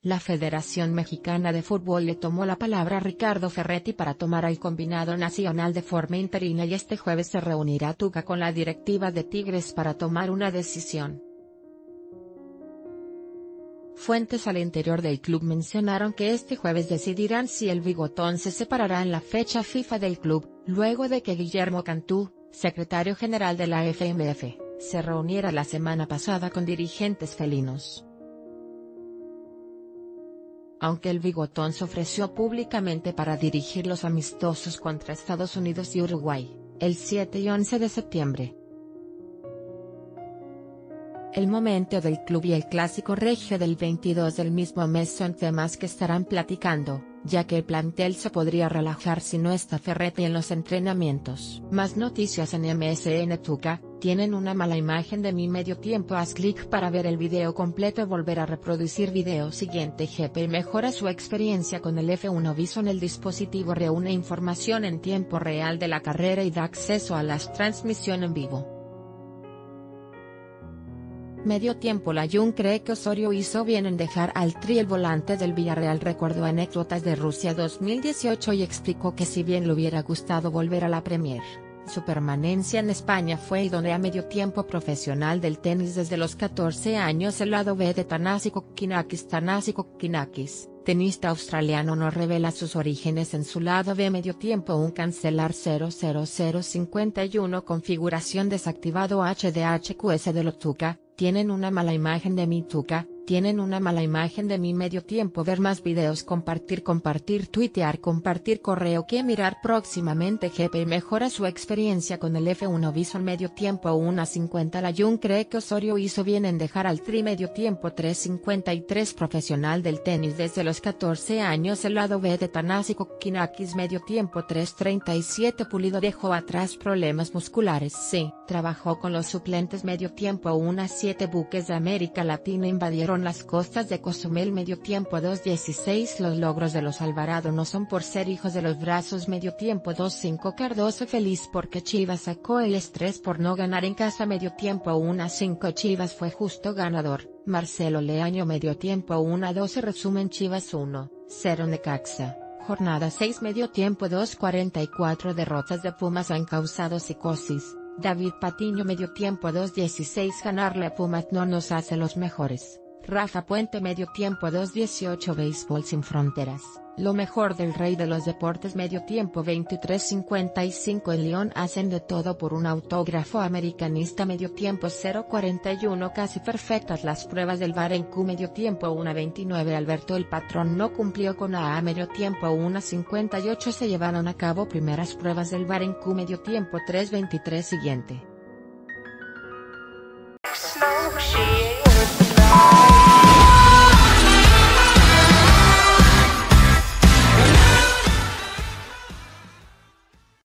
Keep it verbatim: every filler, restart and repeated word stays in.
La Federación Mexicana de Fútbol le tomó la palabra a Ricardo Ferretti para tomar al combinado nacional de forma interina y este jueves se reunirá Tuca con la directiva de Tigres para tomar una decisión. Fuentes al interior del club mencionaron que este jueves decidirán si el bigotón se separará en la fecha FIFA del club, luego de que Guillermo Cantú, secretario general de la F M F, se reuniera la semana pasada con dirigentes felinos. Aunque el bigotón se ofreció públicamente para dirigir los amistosos contra Estados Unidos y Uruguay, el siete y once de septiembre. El momento del club y el clásico regio del veintidós del mismo mes son temas que estarán platicando, ya que el plantel se podría relajar si no está Ferretti en los entrenamientos. Más noticias en M S N Tuca, tienen una mala imagen de mi medio tiempo. Haz clic para ver el video completo. Volver a reproducir video siguiente. G P mejora su experiencia con el F uno Vision. El dispositivo reúne información en tiempo real de la carrera y da acceso a las transmisiones en vivo. Medio tiempo. Layún cree que Osorio hizo bien en dejar al Tri. El volante del Villarreal recordó anécdotas de Rusia dos mil dieciocho y explicó que si bien le hubiera gustado volver a la Premier, su permanencia en España fue idónea. Medio tiempo. Profesional del tenis desde los catorce años. El lado B de Thanasi Kokkinakis. Thanasi Kokkinakis, tenista australiano, no revela sus orígenes en su lado B. Medio tiempo. Un cancelar cero cero cero cincuenta y uno configuración desactivado. H D H Q S de los Tuca, tienen una mala imagen de mi Tuca, tienen una mala imagen de mi medio tiempo. Ver más videos. Compartir compartir tuitear compartir correo que mirar próximamente. G P mejora su experiencia con el F uno Vision. Medio tiempo. una cincuenta. Layún cree que Osorio hizo bien en dejar al Tri. Medio tiempo. tres cincuenta y tres. Profesional del tenis desde los catorce años. El lado B de Thanasi Kokkinakis. Medio tiempo. tres treinta y siete. Pulido dejó atrás problemas musculares. Sí, trabajó con los suplentes. Medio tiempo. una siete. Buques de América Latina invadieron las costas de Cozumel. Medio tiempo. dos dieciséis. Los logros de los Alvarado no son por ser hijos de los brazos. Medio tiempo. dos cinco. Cardoso feliz porque Chivas sacó el estrés por no ganar en casa. Medio tiempo. una cinco. Chivas fue justo ganador. Marcelo Leaño. Medio tiempo. una doce. Resumen. Chivas uno cero Necaxa. Jornada seis. Medio tiempo. dos cuarenta y cuatro. Derrotas de Pumas han causado psicosis. David Patiño. Medio tiempo. dos dieciséis. Ganarle a Pumas no nos hace los mejores. Rafa Puente. Medio tiempo. dos dieciocho. Béisbol sin fronteras, lo mejor del rey de los deportes. Medio tiempo. veintitrés cincuenta y cinco. En León hacen de todo por un autógrafo americanista. Medio tiempo. cero cuarenta y uno. Casi perfectas las pruebas del V A R en Q. Medio tiempo. una veintinueve. Alberto el Patrón no cumplió con A A. Medio tiempo. una cincuenta y ocho. Se llevaron a cabo primeras pruebas del V A R en Q. Medio tiempo. tres veintitrés. Siguiente.